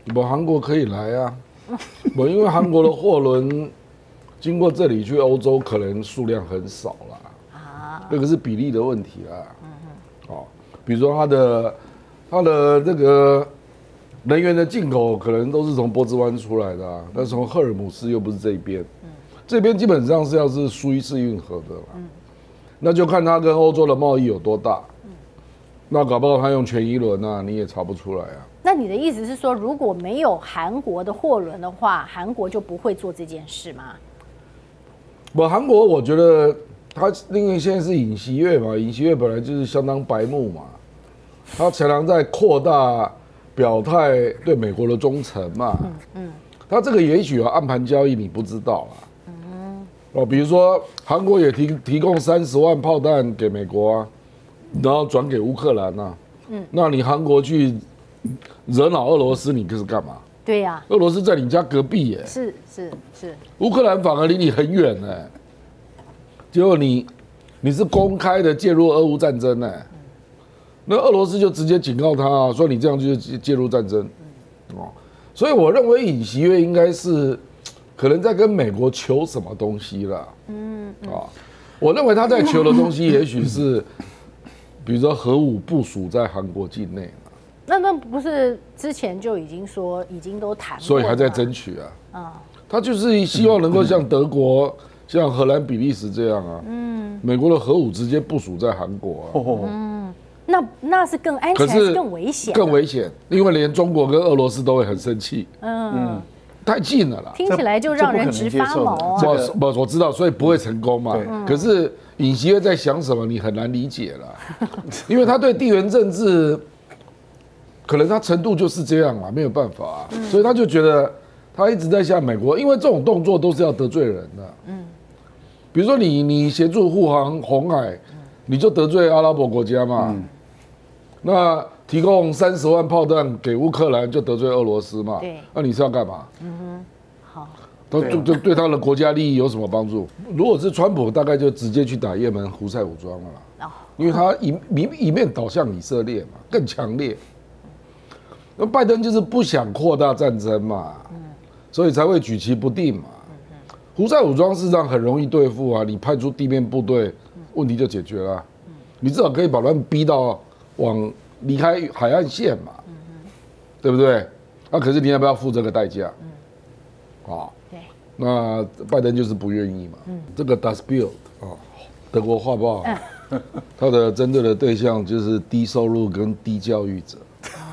我韩国可以来啊，我因为韩国的货轮经过这里去欧洲，可能数量很少啦。啊，这个是比例的问题啦。哦，比如说它的这个能源的进口可能都是从波兹湾出来的啊，但是从赫尔姆斯又不是这一边，这边基本上是要是苏伊士运河的啦。那就看它跟欧洲的贸易有多大。那搞不好他用全一轮啊，你也查不出来啊。 那你的意思是说，如果没有韩国的货轮的话，韩国就不会做这件事吗？ 韩国我觉得他因为现在是尹锡悦嘛，尹锡悦本来就是相当白目嘛，他常常在扩大表态对美国的忠诚嘛。他这个也许有暗盘交易，你不知道啦。比如说韩国也提供30万炮弹给美国啊。然后转给乌克兰啊，那你韩国去惹恼俄罗斯，你这是干嘛？ 对呀， 俄罗斯在你家隔壁耶， 是， 乌克兰反而离你很远哎，结果你是公开的介入俄乌战争哎，那俄罗斯就直接警告他啊，说你这样就是介入战争，所以我认为尹锡悦应该是可能在跟美国求什么东西啦，我认为他在求的东西也许是。比如说核武部署在韩国境内嘛， 那不是之前就已经说已经都谈过了， 所以还在争取啊。他就是希望能够像德国、像荷兰、比利时这样啊。美国的核武直接部署在韩国啊。 那是更安全，还是更危险？ 更危险，因为连中国跟俄罗斯都会很生气。太近了啦， 听起来就让人直发毛啊！ 我知道，所以不会成功嘛。可是尹锡悦在想什么，你很难理解了，因为他对地缘政治，可能他程度就是这样嘛，没有办法啊，所以他就觉得他一直在向美国，因为这种动作都是要得罪人的。比如说你协助护航红海，你就得罪阿拉伯国家嘛。那提供30万炮弹给乌克兰，就得罪俄罗斯嘛？ 对， 那你是要干嘛？ 好， 就对他的国家利益有什么帮助？如果是川普，大概就直接去打也门胡塞武装了啦，因为他一面倒向以色列嘛，更强烈。那拜登就是不想扩大战争嘛，所以才会举棋不定嘛。胡塞武装事实上很容易对付啊，你派出地面部队，问题就解决了。你至少可以把他们逼到往离开海岸线嘛，对不对？可是你要不要付这个代价？ 对。 那拜登就是不愿意嘛。这个 Das Bild 德国画报，它的针对的对象就是低收入跟低教育者。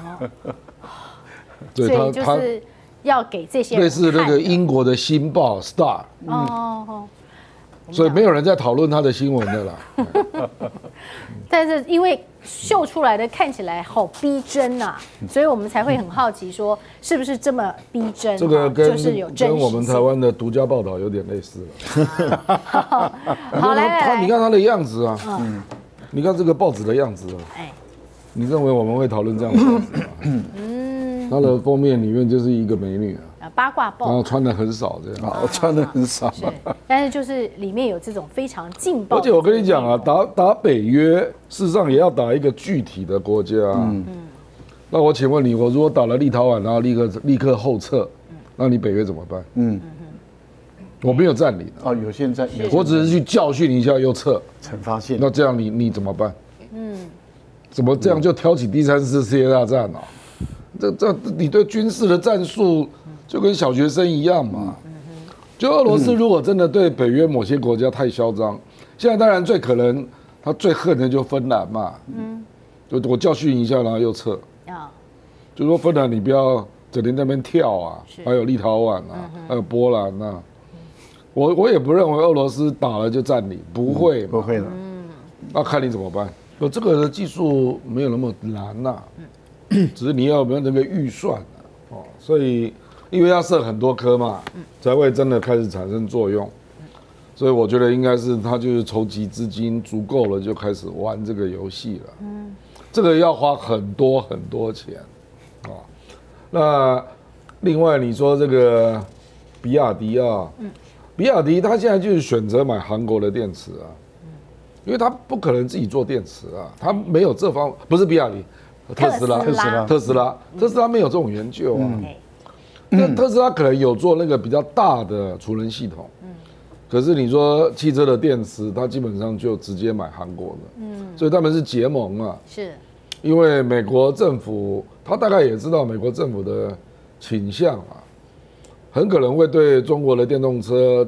所以就是要给这些人类似那个英国的《新报》Star。所以没有人在讨论他的新闻的啦。 但是因为秀出来的看起来好逼真啊，所以我们才会很好奇，说是不是这么逼真？ 这个就是有真实性， 跟我们台湾的独家报道有点类似了。 好，来， 你看他的样子啊，你看这个报纸的样子啊，你认为我们会讨论这样的报纸吗？它的封面里面就是一个美女啊， 八卦报， 然后穿的很少这样， 穿的很少， 但是就是里面有这种非常劲爆。 而且我跟你讲啊，打北约，事实上也要打一个具体的国家。那我请问你，我如果打了立陶宛，然后立刻后撤，那你北约怎么办？我没有占领有现在， 我只是去教训一下又撤， 惩罚线。 那这样你怎么办？怎么这样就挑起第3次世界大战啊？这你对军事的战术就跟小学生一样嘛。就俄罗斯如果真的对北约某些国家太嚣张，现在当然最可能他最恨的就芬兰嘛。就我教训一下，然后又撤。就说芬兰你不要整天在那边跳啊，还有立陶宛啊，还有波兰啊。我也不认为俄罗斯打了就占领，不会， 不会的。 那看你怎么办。这个的技术没有那么难呐。只是你要有没有那个预算所以因为要射很多颗嘛，才会真的开始产生作用。所以我觉得应该是他就是筹集资金足够了，就开始玩这个游戏了。这个要花很多很多钱那另外你说这个比亚迪比亚迪他现在就是选择买韩国的电池因为他不可能自己做电池他没有这方，不是比亚迪。 特斯拉没有这种研究啊。那特斯拉可能有做那个比较大的储能系统，可是你说汽车的电池，它基本上就直接买韩国的，所以他们是结盟嘛。是，因为美国政府他大概也知道美国政府的倾向啊，很可能会对中国的电动车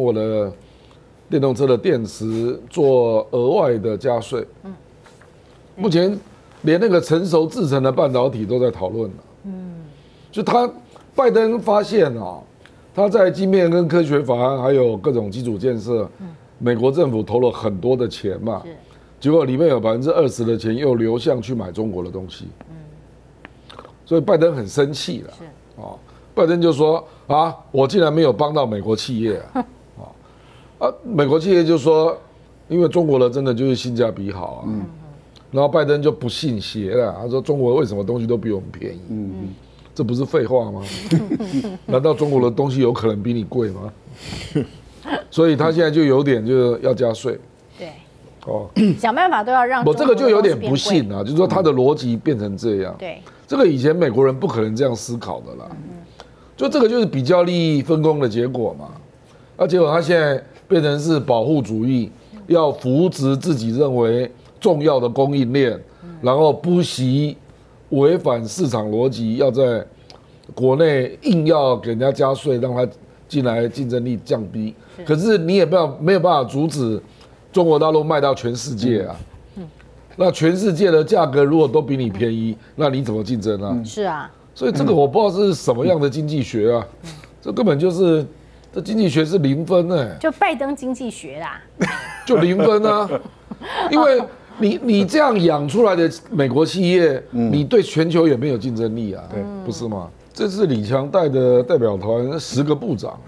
的电池做额外的加税。目前连那个成熟制成的半导体都在讨论了。就拜登发现啊，他在晶片跟科学法案还有各种基础建设，美国政府投了很多的钱嘛，结果里面有20%的钱又流向去买中国的东西，所以拜登很生气了。拜登就说啊，我竟然没有帮到美国企业美国企业就说，因为中国的真的就是性价比好啊，然后拜登就不信邪了，他说中国为什么东西都比我们便宜？这不是废话吗？难道中国的东西有可能比你贵吗？所以他现在就有点就是要加税。对，想办法都要让。我这个就有点不信啊，就是说他的逻辑变成这样。对，这个以前美国人不可能这样思考的啦。就这个就是比较利益分工的结果嘛。结果他现在变成是保护主义，要扶植自己认为重要的供应链，然后不惜违反市场逻辑，要在国内硬要给人家加税，让他进来竞争力降低。可是你也没有办法阻止中国大陆卖到全世界啊。那全世界的价格如果都比你便宜，那你怎么竞争啊？是啊。所以这个我不知道是什么样的经济学啊，这根本就是这经济学是0分哎。就拜登经济学啦。就0分啊，因为。你这样养出来的美国企业，你对全球也没有竞争力啊，不是吗？这次李强带的代表团10个部长，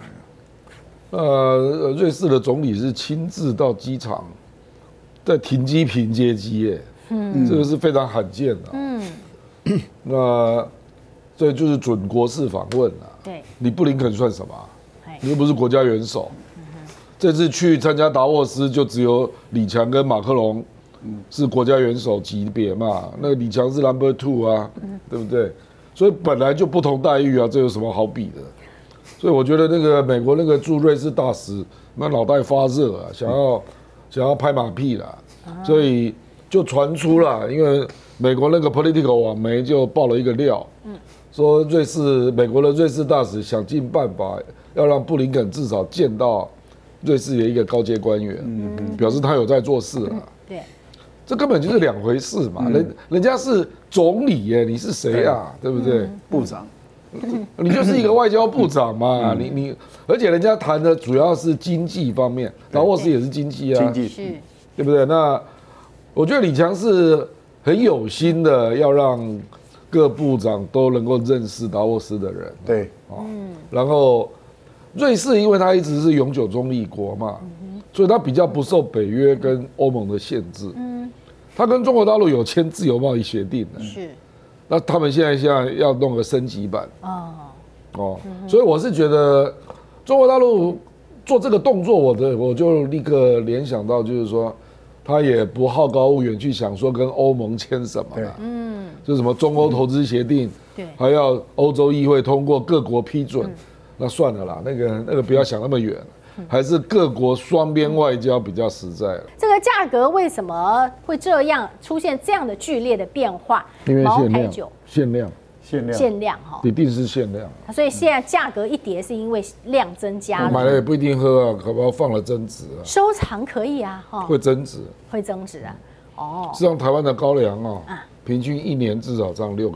瑞士的总理是亲自到机场，在停机坪接机，这个是非常罕见的。那这就是准国事访问啊。对，你布林肯算什么？你又不是国家元首。这次去参加达沃斯，就只有李强跟马克龙。是国家元首级别嘛？那个李强是 No.2 啊，对不对？所以本来就不同待遇啊，这有什么好比的？所以我觉得那个美国那个驻瑞士大使，那脑袋发热啊，想要拍马屁啦，所以就传出了，因为美国那个 Politico 网媒就爆了一个料，说美国的瑞士大使想尽办法要让布林肯至少见到瑞士的一个高阶官员，表示他有在做事啊。对。这根本就是2回事嘛，人家是总理耶，你是谁啊？对不对？ 部长， 你就是一个外交部长嘛，而且人家谈的主要是经济方面，达沃斯也是经济啊，经济是，对不对？那我觉得李强是很有心的，要让各部长都能够认识达沃斯的人，对，然后瑞士因为他一直是永久中立国嘛，所以他比较不受北约跟欧盟的限制。他跟中国大陆有签自由贸易协定的，是。那他们现在要弄个升级版，所以我是觉得中国大陆做这个动作，我就立刻联想到，就是说他也不好高骛远去想说跟欧盟签什么了，就什么中欧投资协定，对，还要欧洲议会通过，各国批准，那算了啦，那个不要想那么远。还是各国双边外交比较实在了。这个价格为什么会这样出现这样的剧烈的变化？因为限量哈，一定是限量。所以现在价格一跌，是因为量增加了。买了也不一定喝啊，可不好放了增值啊。收藏可以啊，哈，会增值啊。哦，实际上台湾的高粱哦，平均1年至少涨6%。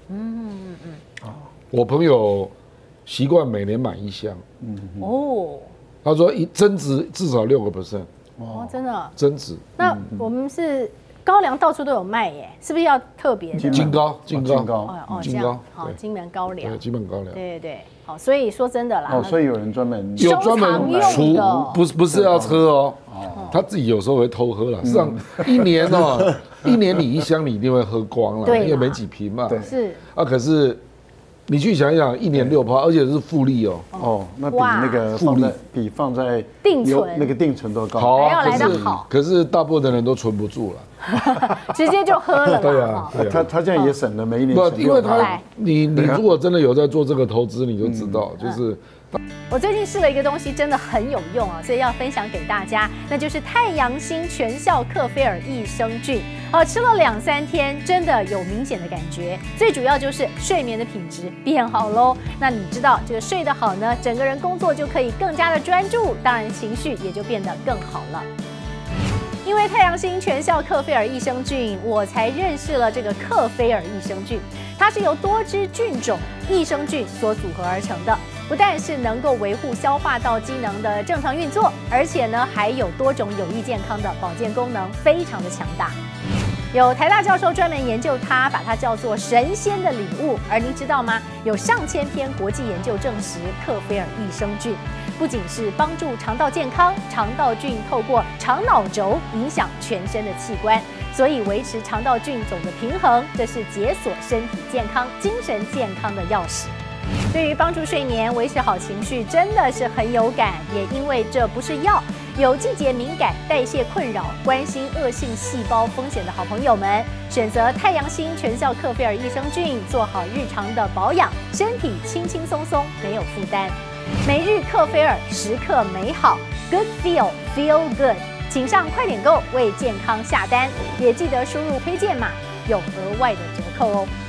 我朋友习惯每年买1箱。他说增值至少6%。真的增值。那我们是高粱到处都有卖耶，是不是要特别的？金高，这样好，金门高粱，对，金门高粱，对，好，所以说真的啦， 所以有人专门储，不是要喝哦，他自己有时候会偷喝了。实际上1年你1箱你一定会喝光了，因为没几瓶嘛，是啊，可是。你去想一想，1年6%，而且是复利哦。 那比那个放在定存那个定存都高。 好啊，可是大部分的人都存不住了。 直接就喝了。 对啊，对啊。 他这样也省了每一年不， 省因为 6%。 你如果真的有在做这个投资，你就知道，就是。 我最近试了一个东西，真的很有用啊，所以要分享给大家，那就是太阳星全效克菲尔益生菌。吃了2、3天，真的有明显的感觉。最主要就是睡眠的品质变好喽。那你知道这个睡得好呢，整个人工作就可以更加的专注，当然情绪也就变得更好了。因为太阳星全效克菲尔益生菌，我才认识了这个克菲尔益生菌。它是由多支菌种益生菌所组合而成的，不但是能够维护消化道机能的正常运作，而且呢还有多种有益健康的保健功能，非常的强大。有台大教授专门研究它，把它叫做神仙的礼物。而您知道吗？有上千篇国际研究证实，克菲尔益生菌不仅是帮助肠道健康，肠道菌透过肠脑轴影响全身的器官，所以维持肠道菌种的平衡，这是解锁身体健康、精神健康的钥匙。对于帮助睡眠、维持好情绪，真的是很有感。也因为这不是药，有季节敏感、代谢困扰、关心恶性细胞风险的好朋友们，选择太阳星全效克菲尔益生菌，做好日常的保养，身体轻轻松松，没有负担。每日克菲尔，时刻美好 ，Good Feel Feel Good， 请上快点购为健康下单，也记得输入推荐码，有额外的折扣哦。